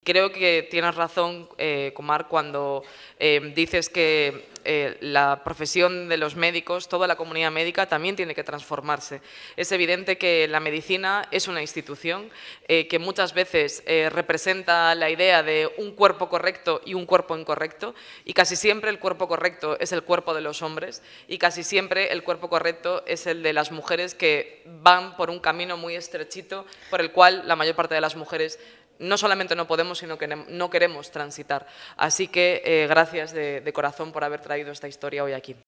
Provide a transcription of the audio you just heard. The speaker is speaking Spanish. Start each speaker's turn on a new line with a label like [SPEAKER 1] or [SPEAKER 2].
[SPEAKER 1] creo que tienes razón, Comar, cuando dices que la profesión de los médicos, toda la comunidad médica también tiene que transformarse. Es evidente que la medicina es una institución que muchas veces representa la idea de un cuerpo correcto y un cuerpo incorrecto, y casi siempre el cuerpo correcto es el cuerpo de los hombres y casi siempre el cuerpo correcto es el de las mujeres, que van por un camino muy estrechito por el cual la mayor parte de las mujeres no solamente no podemos, sino que no queremos transitar. Así que gracias de corazón por haber traído esta historia hoy aquí.